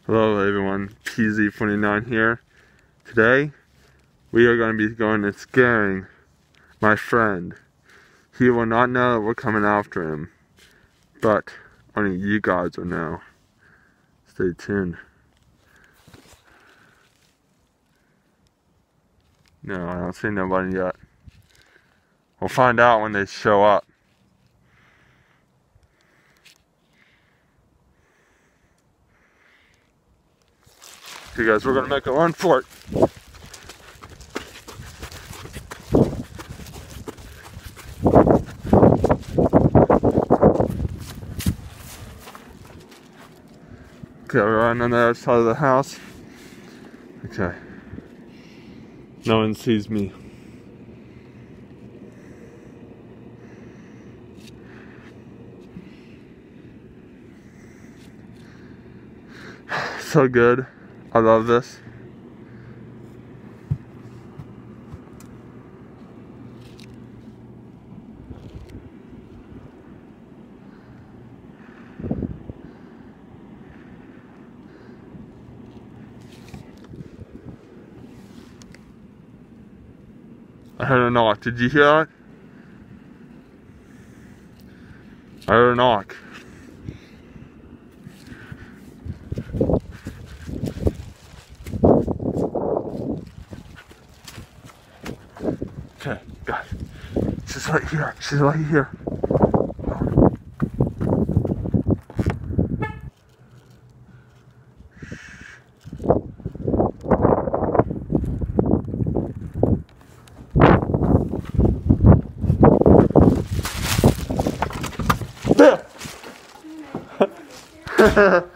Hello everyone, PZ29 here. Today, we are going to be going and scaring my friend. He will not know that we're coming after him, but only you guys will know. Stay tuned. No, I don't see nobody yet. We'll find out when they show up. Okay guys, we're gonna make a run for it. Okay, we're running on the other side of the house. Okay. No one sees me. So good. I love this. I heard a knock. Did you hear that? I heard a knock. Okay, guys. She's right here. She's right here. There!